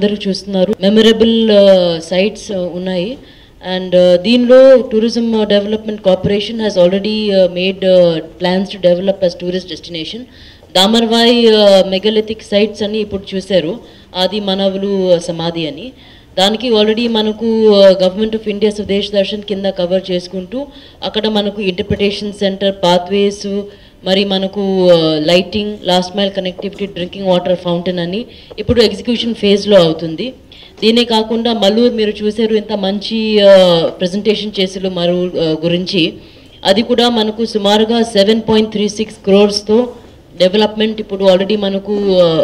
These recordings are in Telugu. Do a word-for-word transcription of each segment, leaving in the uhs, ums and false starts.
అందరూ చూస్తున్నారు మెమరబుల్ సైట్స్ ఉన్నాయి. అండ్ దీనిలో tourism development corporation has already made plans to develop us tourist destination. Damaravai megalithic sites అని ఇప్పుడు చూశారు, ఆది మానవులు సమాధి అని. దానికి ఆల్రెడీ మనకు government of India Swadesh Darshan కింద కవర్ చేసుకుంటూ అక్కడ మనకు ఇంటర్ప్రిటేషన్ సెంటర్, పాత్వేస్, మరి మనకు lighting, last mile connectivity, drinking water fountain అని ఇప్పుడు ఎగ్జిక్యూషన్ ఫేజ్లో అవుతుంది. దీనే కాకుండా మల్లూరు మీరు చూసారు, ఇంత మంచి ప్రజెంటేషన్ చేసారు మల్లూరు గురించి. అది కూడా మనకు సుమారుగా సెవెన్ పాయింట్ త్రీ సిక్స్ క్రోర్స్తో డెవలప్మెంట్ ఇప్పుడు ఆల్రెడీ మనకు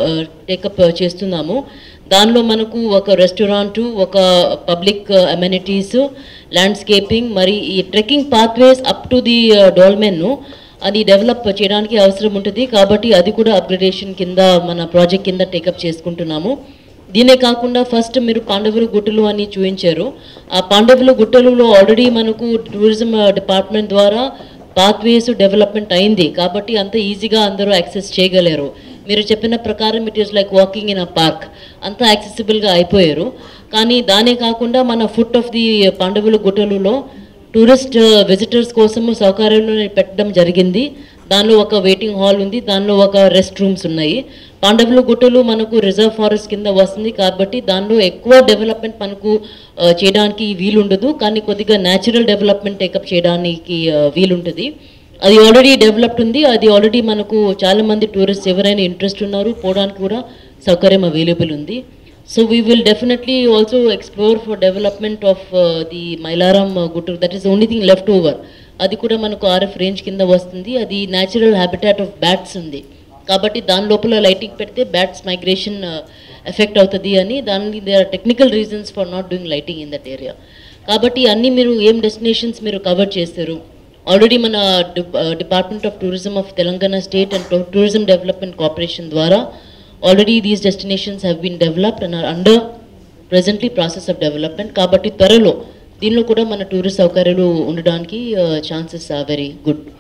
టేకప్ చేస్తున్నాము. దానిలో మనకు ఒక రెస్టారెంటు, ఒక పబ్లిక్ అమెనిటీస్, ల్యాండ్స్కేపింగ్, మరి ఈ trekking pathways up to the డోల్మెన్ను అది డెవలప్ చేయడానికి అవసరం ఉంటుంది. కాబట్టి అది కూడా అప్గ్రేడేషన్ కింద మన ప్రాజెక్ట్ కింద టేకప్ చేసుకుంటున్నాము. దీనే కాకుండా ఫస్ట్ మీరు పాండవులు గుట్టలు అని చూపించారు. ఆ పాండవులు గుట్టలలో ఆల్రెడీ మనకు టూరిజం డిపార్ట్మెంట్ ద్వారా పాత్వేస్ డెవలప్మెంట్ అయింది. కాబట్టి అంత ఈజీగా అందరూ యాక్సెస్ చేయగలరు. మీరు చెప్పిన ప్రకారం it is like walking in a park, అంతా యాక్సెసిబుల్గా అయిపోయారు. కానీ దానే కాకుండా మన ఫుట్ ఆఫ్ ది పాండవులు గుట్టలలో టూరిస్ట్ విజిటర్స్ కోసము సౌకర్యాలు పెట్టడం జరిగింది. దానిలో ఒక వెయిటింగ్ హాల్ ఉంది, దానిలో ఒక రెస్ట్ రూమ్స్ ఉన్నాయి. పాండవులు గుట్టలు మనకు రిజర్వ్ ఫారెస్ట్ కింద వస్తుంది కాబట్టి దానిలో ఎక్కువ డెవలప్మెంట్ మనకు చేయడానికి వీలుండదు. కానీ కొద్దిగా న్యాచురల్ డెవలప్మెంట్ టేకప్ చేయడానికి వీలుంటుంది. అది ఆల్రెడీ డెవలప్డ్ ఉంది. అది ఆల్రెడీ మనకు చాలామంది టూరిస్ట్ ఎవరైనా ఇంట్రెస్ట్ ఉన్నారు, పోవడానికి కూడా సౌకర్యం అవైలబుల్ ఉంది. So we will definitely also explore for development of uh, the Mailaram uh, Guttur. That is the only thing left over. అది కూడా మనకు ఆర్ఎఫ్ రేంజ్ కింద వస్తుంది. అది న్యాచురల్ హ్యాబిటాట్ ఆఫ్ బ్యాట్స్ ఉంది కాబట్టి దాని లోపల లైటింగ్ పెడితే బ్యాట్స్ మైగ్రేషన్ ఎఫెక్ట్ అవుతుంది అని దాని they are technical reasons for not doing lighting in that area. కాబట్టి అన్నీ మీరు ఏం డెస్టినేషన్స్ మీరు కవర్ చేస్తారు. ఆల్రెడీ మన department of tourism of Telangana state and tourism development corporation ద్వారా already these destinations have been developed and are under presently process of development. కాబట్టి త్వరలో దీనిలో కూడా మన టూరిస్ట్ సౌకర్యాలు ఉండడానికి ఛాన్సెస్ ఆర్ వెరీ గుడ్.